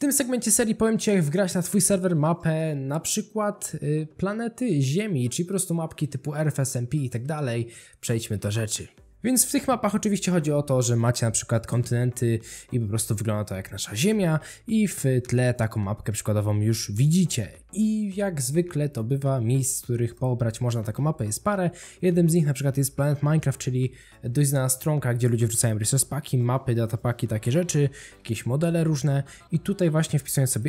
tym segmencie serii powiem Ci, jak wgrać na Twój serwer mapę na przykład planety Ziemi, czyli po prostu mapki typu RFSMP i tak dalej. Przejdźmy do rzeczy. Więc w tych mapach oczywiście chodzi o to, że macie na przykład kontynenty i po prostu wygląda to jak nasza Ziemia i w tle taką mapkę przykładową już widzicie. I jak zwykle to bywa, miejsc, z których pobrać można taką mapę jest parę. Jednym z nich na przykład jest Planet Minecraft, czyli dość znana stronka, gdzie ludzie wrzucają resource packi, mapy, datapaki, takie rzeczy, jakieś modele różne i tutaj właśnie wpisując sobie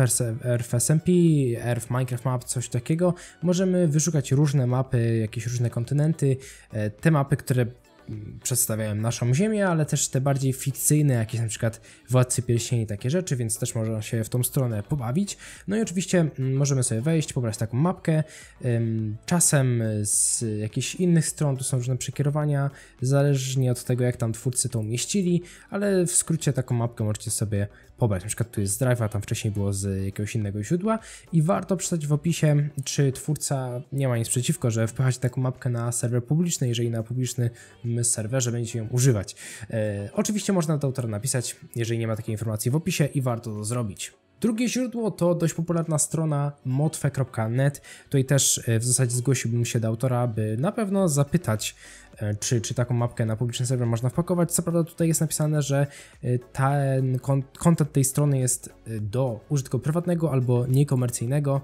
RFSMP, RF Minecraft Map, coś takiego, możemy wyszukać różne mapy, jakieś różne kontynenty, te mapy, które przedstawiają naszą Ziemię, ale też te bardziej fikcyjne, jakieś na przykład Władcy Pierścieni, takie rzeczy, więc też można się w tą stronę pobawić. No i oczywiście możemy sobie wejść, pobrać taką mapkę. Czasem z jakichś innych stron tu są różne przekierowania, zależnie od tego, jak tam twórcy to umieścili, ale w skrócie taką mapkę możecie sobie pobrać. Na przykład tu jest z Drive'a, tam wcześniej było z jakiegoś innego źródła i warto przeczytać w opisie, czy twórca nie ma nic przeciwko, że wpychać taką mapkę na serwer publiczny, jeżeli na publicznym serwerze będziecie ją używać. Oczywiście można do autora napisać, jeżeli nie ma takiej informacji w opisie i warto to zrobić. Drugie źródło to dość popularna strona modfe.net. Tutaj też w zasadzie zgłosiłbym się do autora, by na pewno zapytać, czy taką mapkę na publiczny serwer można wpakować. Co prawda tutaj jest napisane, że ten content tej strony jest do użytku prywatnego albo niekomercyjnego,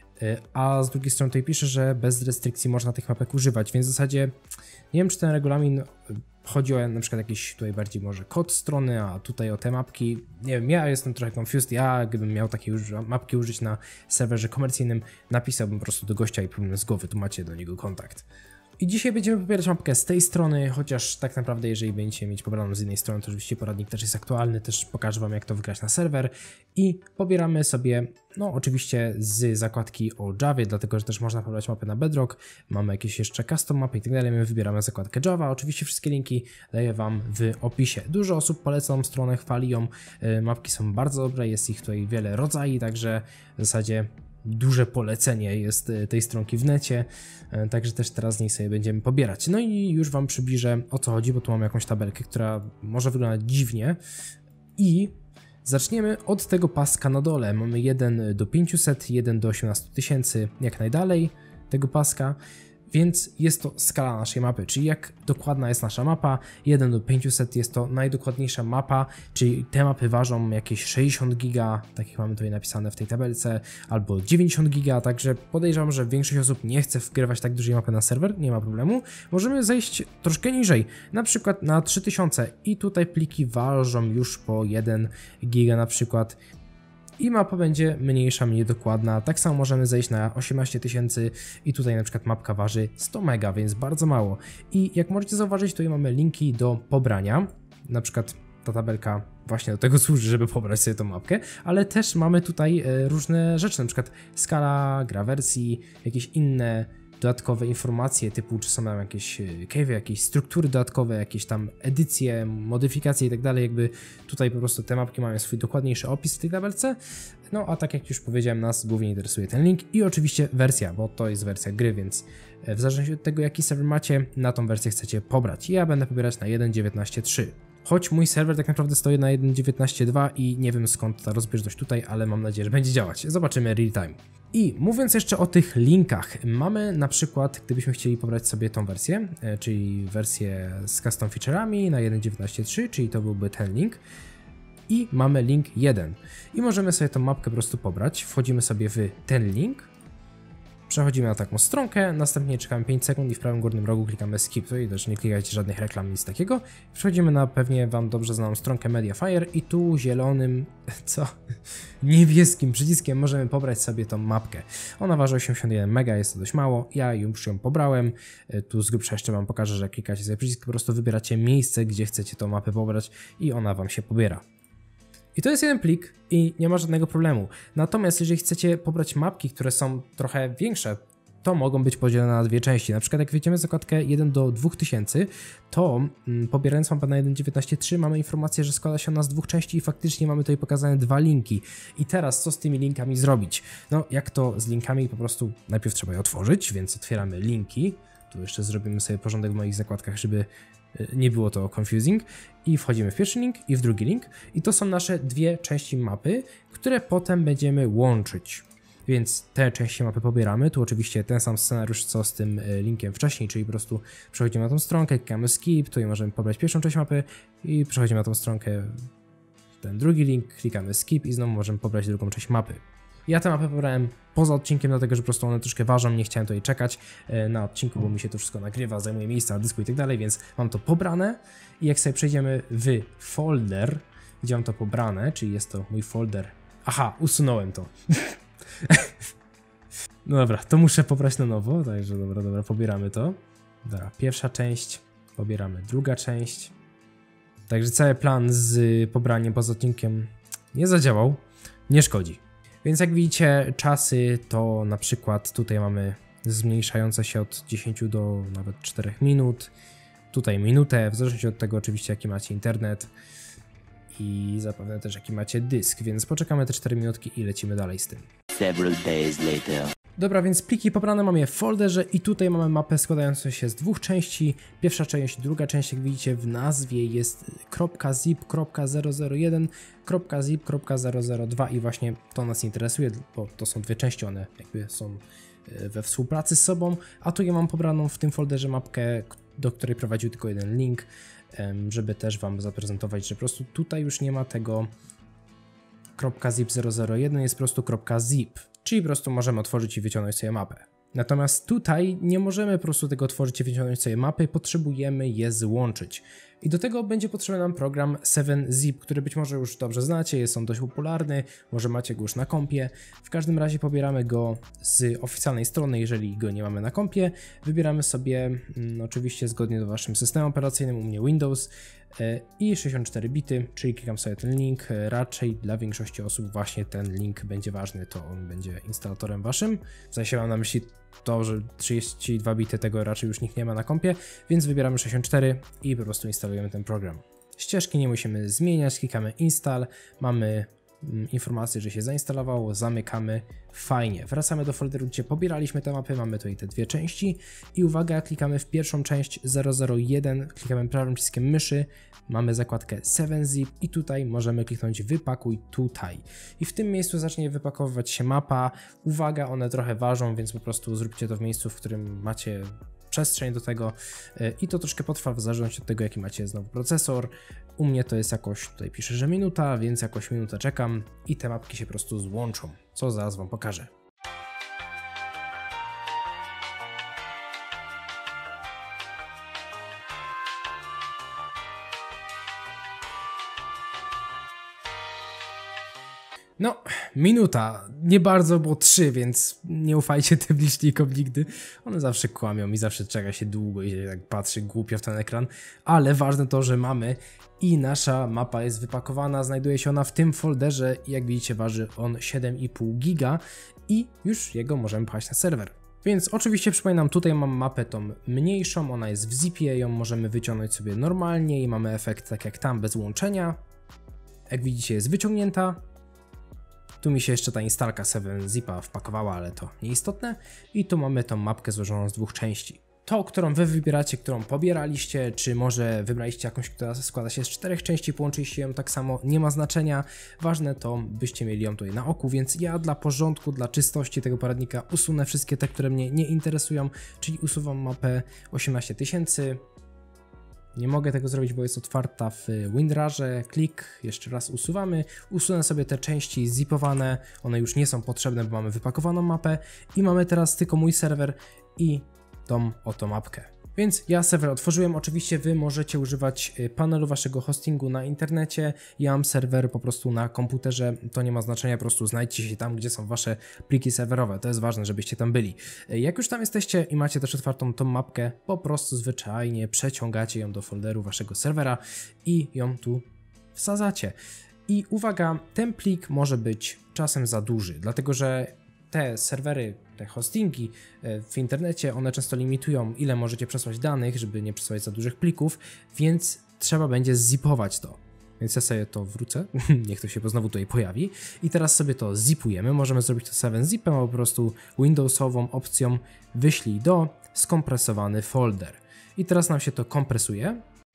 a z drugiej strony tutaj pisze, że bez restrykcji można tych mapek używać, więc w zasadzie nie wiem, czy ten regulamin chodzi o na przykład jakiś tutaj bardziej może kod strony, a tutaj o te mapki. Nie wiem, ja jestem trochę confused. Ja gdybym miał takie mapki użyć na serwerze komercyjnym, napisałbym po prostu do gościa i problem z głowy, tu macie do niego kontakt. I dzisiaj będziemy pobierać mapkę z tej strony, chociaż tak naprawdę jeżeli będziecie mieć pobraną z innej strony, to oczywiście poradnik też jest aktualny, też pokażę Wam, jak to wygrać na serwer. I pobieramy sobie, no oczywiście z zakładki o Javie, dlatego że też można pobrać mapę na Bedrock, mamy jakieś jeszcze custom mapy i tak dalej, my wybieramy zakładkę Java, oczywiście wszystkie linki daję Wam w opisie. Dużo osób poleca tą stronę, chwali ją, mapki są bardzo dobre, jest ich tutaj wiele rodzajów, także w zasadzie duże polecenie jest tej stronki w necie, także też teraz z niej sobie będziemy pobierać. No i już Wam przybliżę, o co chodzi, bo tu mam jakąś tabelkę, która może wyglądać dziwnie i zaczniemy od tego paska na dole. Mamy 1 do 500, 1 do 18 tysięcy, jak najdalej tego paska. Więc jest to skala naszej mapy, czyli jak dokładna jest nasza mapa. 1 do 500 jest to najdokładniejsza mapa, czyli te mapy ważą jakieś 60 giga, tak jak mamy tutaj napisane w tej tabelce, albo 90 giga, także podejrzewam, że większość osób nie chce wgrywać tak dużej mapy na serwer, nie ma problemu. Możemy zejść troszkę niżej, na przykład na 3000 i tutaj pliki ważą już po 1 giga na przykład. I mapa będzie mniejsza, mniej dokładna. Tak samo możemy zejść na 18 tysięcy i tutaj na przykład mapka waży 100 mega, więc bardzo mało. I jak możecie zauważyć, tutaj mamy linki do pobrania. Na przykład ta tabelka właśnie do tego służy, żeby pobrać sobie tą mapkę, ale też mamy tutaj różne rzeczy, na przykład skala, gra wersji, jakieś inne dodatkowe informacje typu, czy są tam jakieś cave, jakieś struktury dodatkowe, jakieś tam edycje, modyfikacje i tak dalej, jakby tutaj po prostu te mapki mają swój dokładniejszy opis w tej tabelce. No a tak jak już powiedziałem, nas głównie interesuje ten link i oczywiście wersja, bo to jest wersja gry, więc w zależności od tego, jaki serwer macie, na tą wersję chcecie pobrać. Ja będę pobierać na 1.19.3. Choć mój serwer tak naprawdę stoi na 1.19.2 i nie wiem skąd ta rozbieżność tutaj, ale mam nadzieję, że będzie działać. Zobaczymy real time. I mówiąc jeszcze o tych linkach, mamy na przykład, gdybyśmy chcieli pobrać sobie tą wersję, czyli wersję z custom feature'ami na 1.19.3, czyli to byłby ten link. I mamy link 1. I możemy sobie tą mapkę po prostu pobrać. Wchodzimy sobie w ten link. Przechodzimy na taką stronkę, następnie czekamy 5 sekund i w prawym górnym rogu klikamy skip, tutaj też nie klikajcie żadnych reklam, nic takiego. Przechodzimy na pewnie Wam dobrze znaną stronkę Mediafire i tu zielonym, niebieskim przyciskiem możemy pobrać sobie tą mapkę. Ona waży 81 mega, jest to dość mało, ja już ją pobrałem. Tu z grubsza jeszcze Wam pokażę, że klikacie sobie przycisk, po prostu wybieracie miejsce, gdzie chcecie tą mapę pobrać i ona Wam się pobiera. I to jest jeden plik i nie ma żadnego problemu. Natomiast jeżeli chcecie pobrać mapki, które są trochę większe, to mogą być podzielone na dwie części. Na przykład jak wejdziemy w zakładkę 1 do 2000, to pobierając mapę na 1.19.3 mamy informację, że składa się ona z dwóch części i faktycznie mamy tutaj pokazane dwa linki. I teraz co z tymi linkami zrobić? No jak to z linkami, po prostu najpierw trzeba je otworzyć, więc otwieramy linki. Tu jeszcze zrobimy sobie porządek w moich zakładkach, żeby nie było to confusing. I wchodzimy w pierwszy link i w drugi link. I to są nasze dwie części mapy, które potem będziemy łączyć. Więc te części mapy pobieramy. Tu oczywiście ten sam scenariusz co z tym linkiem wcześniej, czyli po prostu przechodzimy na tą stronkę, klikamy skip, tutaj możemy pobrać pierwszą część mapy i przechodzimy na tą stronkę, ten drugi link, klikamy skip i znowu możemy pobrać drugą część mapy. Ja tę mapę pobrałem poza odcinkiem, dlatego że po prostu one troszkę ważą, nie chciałem tutaj czekać na odcinku, bo mi się to wszystko nagrywa, zajmuje miejsca, dysku i tak dalej, więc mam to pobrane i jak sobie przejdziemy w folder, gdzie mam to pobrane, czyli jest to mój folder. Aha, usunąłem to. No dobra, to muszę pobrać na nowo, także dobra, pobieramy to. Dobra, pierwsza część, pobieramy druga część. Także cały plan z pobraniem poza odcinkiem nie zadziałał, nie szkodzi. Więc jak widzicie, czasy to na przykład tutaj mamy zmniejszające się od 10 do nawet 4 minut. Tutaj minutę, w zależności od tego oczywiście jaki macie internet i zapewne też jaki macie dysk, więc poczekamy te 4 minutki i lecimy dalej z tym. Dobra, więc pliki pobrane mamy w folderze i tutaj mamy mapę składającą się z dwóch części. Pierwsza część, druga część, jak widzicie w nazwie jest .zip.001, .zip.002 i właśnie to nas interesuje, bo to są dwie części, one jakby są we współpracy z sobą, a tu ja mam pobraną w tym folderze mapkę, do której prowadził tylko jeden link, żeby też wam zaprezentować, że po prostu tutaj już nie ma tego .zip001, jest po prostu .zip. Czyli po prostu możemy otworzyć i wyciągnąć sobie mapę. Natomiast tutaj nie możemy po prostu tego otworzyć i wyciągnąć sobie mapy, potrzebujemy je złączyć. I do tego będzie potrzebny nam program 7zip, który być może już dobrze znacie, jest on dość popularny, może macie go już na kompie. W każdym razie pobieramy go z oficjalnej strony, jeżeli go nie mamy na kompie. Wybieramy sobie oczywiście zgodnie z waszym systemem operacyjnym, u mnie Windows i 64 bity, czyli klikam sobie ten link. Raczej dla większości osób właśnie ten link będzie ważny, to on będzie instalatorem waszym. W sensie mam na myśli to, że 32 bity tego raczej już nikt nie ma na kompie, więc wybieramy 64 i po prostu instalujemy ten program. Ścieżki nie musimy zmieniać, klikamy install, mamy informację, że się zainstalowało, zamykamy, fajnie. Wracamy do folderu, gdzie pobieraliśmy te mapy, mamy tutaj te dwie części i uwaga, klikamy w pierwszą część 001, klikamy prawym przyciskiem myszy, mamy zakładkę 7zip i tutaj możemy kliknąć wypakuj tutaj. I w tym miejscu zacznie wypakowywać się mapa. Uwaga, one trochę ważą, więc po prostu zróbcie to w miejscu, w którym macie przestrzeń do tego i to troszkę potrwa w zależności od tego, jaki macie znowu procesor. U mnie to jest jakoś, tutaj pisze, że minuta, więc jakoś minutę czekam i te mapki się po prostu złączą, co zaraz wam pokażę. No, minuta, nie bardzo, bo 3, więc nie ufajcie tym licznikom nigdy. One zawsze kłamią i zawsze czeka się długo i się tak patrzy głupio w ten ekran. Ale ważne to, że mamy i nasza mapa jest wypakowana, znajduje się ona w tym folderze i jak widzicie waży on 7,5 giga i już jego możemy pchać na serwer. Więc oczywiście przypominam, tutaj mam mapę tą mniejszą, ona jest w zipie, ją możemy wyciągnąć sobie normalnie i mamy efekt tak jak tam, bez łączenia. Jak widzicie jest wyciągnięta. Tu mi się jeszcze ta instalka 7zipa wpakowała, ale to nieistotne. I tu mamy tą mapkę złożoną z dwóch części. To, którą wy wybieracie, którą pobieraliście, czy może wybraliście jakąś, która składa się z 4 części, połączyliście ją tak samo, nie ma znaczenia. Ważne to, byście mieli ją tutaj na oku, więc ja dla porządku, dla czystości tego poradnika usunę wszystkie te, które mnie nie interesują, czyli usuwam mapę 18000. Nie mogę tego zrobić, bo jest otwarta w WinRarze. Klik, jeszcze raz usuwamy. Usunę sobie te części zipowane, one już nie są potrzebne, bo mamy wypakowaną mapę i mamy teraz tylko mój serwer i tą oto mapkę. Więc ja serwer otworzyłem, oczywiście wy możecie używać panelu waszego hostingu na internecie, ja mam serwer po prostu na komputerze, to nie ma znaczenia, po prostu znajdźcie się tam, gdzie są wasze pliki serwerowe, to jest ważne, żebyście tam byli. Jak już tam jesteście i macie też otwartą tą mapkę, po prostu zwyczajnie przeciągacie ją do folderu waszego serwera i ją tu wsadzacie. I uwaga, ten plik może być czasem za duży, dlatego że te serwery, te hostingi w internecie, one często limitują, ile możecie przesłać danych, żeby nie przesyłać za dużych plików, więc trzeba będzie zzipować to. Więc ja sobie to wrócę, niech to się znowu tutaj pojawi. I teraz sobie to zipujemy, możemy zrobić to 7zipem, albo po prostu Windowsową opcją wyślij do skompresowany folder. I teraz nam się to kompresuje.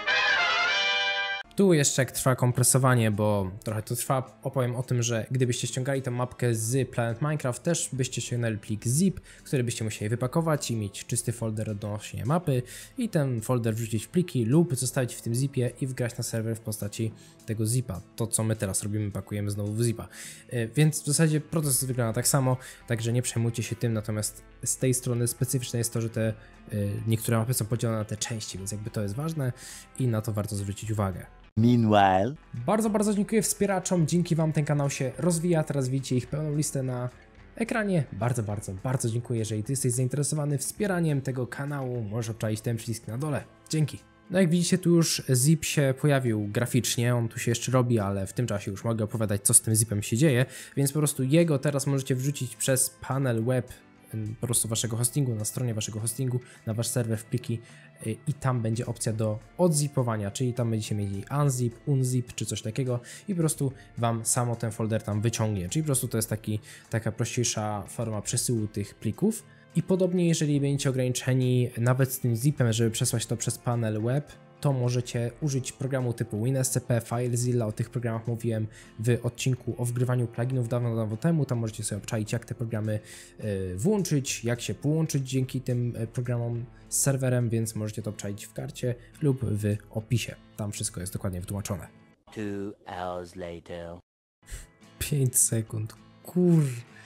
Tu jeszcze jak trwa kompresowanie, bo trochę to trwa, opowiem o tym, że gdybyście ściągali tę mapkę z Planet Minecraft, też byście ściągnęli plik zip, który byście musieli wypakować i mieć czysty folder odnośnie mapy i ten folder wrzucić w pliki lub zostawić w tym zipie i wgrać na serwer w postaci tego zipa. To co my teraz robimy, pakujemy znowu w zipa. Więc w zasadzie proces wygląda tak samo, także nie przejmujcie się tym, natomiast z tej strony specyficzne jest to, że te niektóre mapy są podzielone na te części, więc jakby to jest ważne i na to warto zwrócić uwagę. Meanwhile. Bardzo dziękuję wspieraczom, dzięki wam ten kanał się rozwija, teraz widzicie ich pełną listę na ekranie. Bardzo dziękuję, jeżeli ty jesteś zainteresowany wspieraniem tego kanału, możesz obczaić ten przycisk na dole. Dzięki. No jak widzicie, tu już zip się pojawił graficznie, on tu się jeszcze robi, ale w tym czasie już mogę opowiadać, co z tym zipem się dzieje, więc po prostu jego teraz możecie wrzucić przez panel web po prostu waszego hostingu, na stronie waszego hostingu, na wasz serwer w pliki i tam będzie opcja do odzipowania, czyli tam będziecie mieli unzip, unzip czy coś takiego i po prostu wam samo ten folder tam wyciągnie, czyli po prostu to jest taka prościejsza forma przesyłu tych plików. I podobnie, jeżeli będziecie ograniczeni nawet z tym zipem, żeby przesłać to przez panel web, to możecie użyć programu typu WinSCP, FileZilla, o tych programach mówiłem w odcinku o wgrywaniu pluginów dawno temu, tam możecie sobie obczaić, jak te programy włączyć, jak się połączyć dzięki tym programom z serwerem, więc możecie to obczaić w karcie lub w opisie, tam wszystko jest dokładnie wytłumaczone. 2 hours later. 5 sekund, kur...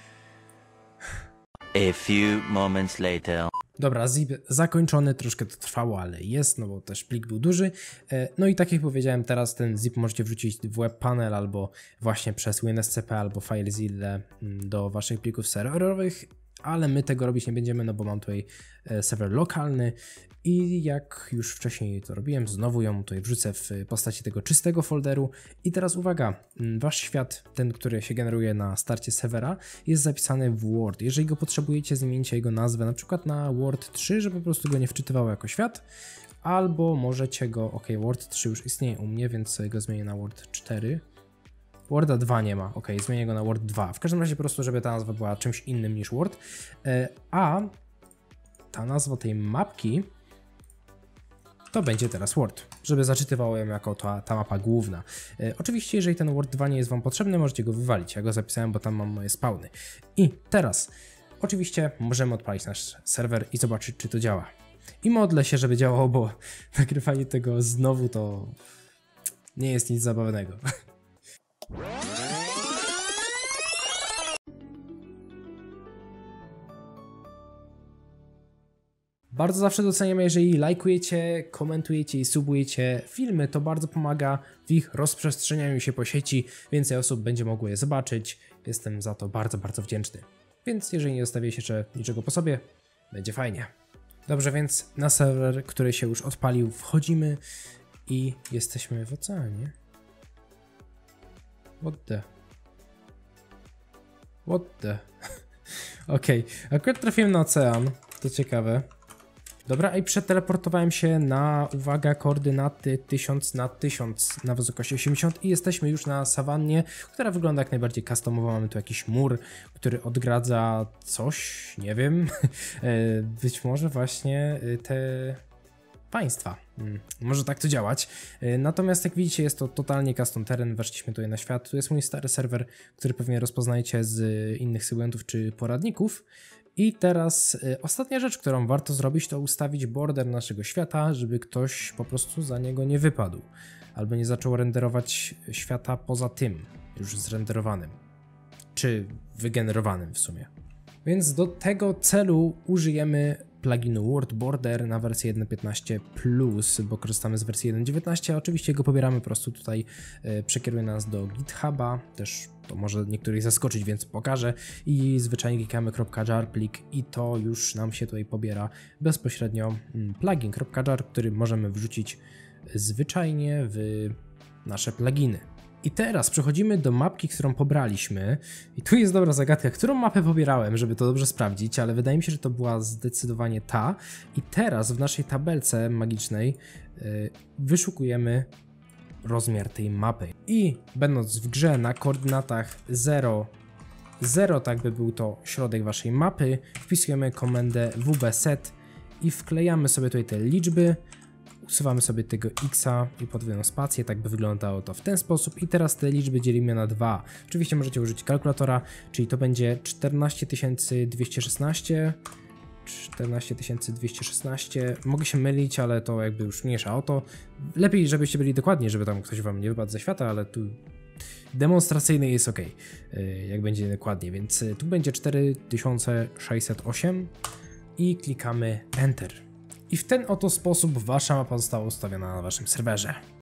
A few moments later. Dobra, zip zakończony, troszkę to trwało, ale jest, no bo też plik był duży. No i tak jak powiedziałem, teraz ten zip możecie wrzucić w webpanel albo właśnie przez WinSCP albo FileZilla do waszych plików serwerowych, ale my tego robić nie będziemy, no bo mam tutaj serwer lokalny i jak już wcześniej to robiłem, znowu ją tutaj wrzucę w postaci tego czystego folderu. I teraz uwaga, wasz świat, ten, który się generuje na starcie serwera, jest zapisany w Word. Jeżeli go potrzebujecie, zmieńcie jego nazwę na przykład na Word 3, żeby po prostu go nie wczytywało jako świat, albo możecie go, ok, Word 3 już istnieje u mnie, więc sobie go zmienię na Word 4. Worda 2 nie ma, ok, zmienię go na Word 2. W każdym razie po prostu, żeby ta nazwa była czymś innym niż Word, a ta nazwa tej mapki to będzie teraz Word, żeby zaczytywało ją jako ta mapa główna. Oczywiście, jeżeli ten Word 2 nie jest wam potrzebny, możecie go wywalić. Ja go zapisałem, bo tam mam moje spawny. I teraz, oczywiście, możemy odpalić nasz serwer i zobaczyć, czy to działa. I modlę się, żeby działało, bo nagrywanie tego znowu to nie jest nic zabawnego. Bardzo zawsze doceniam, jeżeli lajkujecie, komentujecie i subujecie filmy, to bardzo pomaga w ich rozprzestrzenianiu się po sieci, więcej osób będzie mogło je zobaczyć, jestem za to bardzo wdzięczny. Więc jeżeli nie zostawię jeszcze niczego po sobie, będzie fajnie. Dobrze, więc na serwer, który się już odpalił, wchodzimy i jesteśmy w oceanie. What the? Okej, akurat trafiłem na ocean, to ciekawe. Dobra, i przeteleportowałem się na, uwaga, koordynaty 1000 na 1000 na wysokości 80 i jesteśmy już na sawannie, która wygląda jak najbardziej customowo. Mamy tu jakiś mur, który odgradza coś, nie wiem, być może właśnie te państwa. Może tak to działać. Natomiast jak widzicie, jest to totalnie custom teren, weszliśmy tutaj na świat. Tu jest mój stary serwer, który pewnie rozpoznajecie z innych segmentów czy poradników. I teraz ostatnia rzecz, którą warto zrobić, to ustawić border naszego świata, żeby ktoś po prostu za niego nie wypadł. Albo nie zaczął renderować świata poza tym, już zrenderowanym. Czy wygenerowanym w sumie. Więc do tego celu użyjemy pluginu World Border na wersję 1.15+, bo korzystamy z wersji 1.19, a oczywiście go pobieramy po prostu tutaj, przekieruje nas do GitHuba, też to może niektórych zaskoczyć, więc pokażę, i zwyczajnie klikamy .jar plik i to już nam się tutaj pobiera bezpośrednio plugin.jar, który możemy wrzucić zwyczajnie w nasze pluginy. I teraz przechodzimy do mapki, którą pobraliśmy. I tu jest dobra zagadka, którą mapę pobierałem, żeby to dobrze sprawdzić, ale wydaje mi się, że to była zdecydowanie ta. I teraz w naszej tabelce magicznej wyszukujemy rozmiar tej mapy. I będąc w grze na koordynatach 0, 0, tak by był to środek waszej mapy, wpisujemy komendę wbset i wklejamy sobie tutaj te liczby. Usuwamy sobie tego X-a i podwójną spację, tak by wyglądało to w ten sposób i teraz te liczby dzielimy na 2. Oczywiście możecie użyć kalkulatora, czyli to będzie 14216, mogę się mylić, ale to jakby już mniejsza o to. Lepiej, żebyście byli dokładni, żeby tam ktoś wam nie wypadł ze świata, ale tu demonstracyjny jest ok, jak będzie dokładnie, więc tu będzie 4608 i klikamy Enter. I w ten oto sposób wasza mapa została ustawiona na waszym serwerze.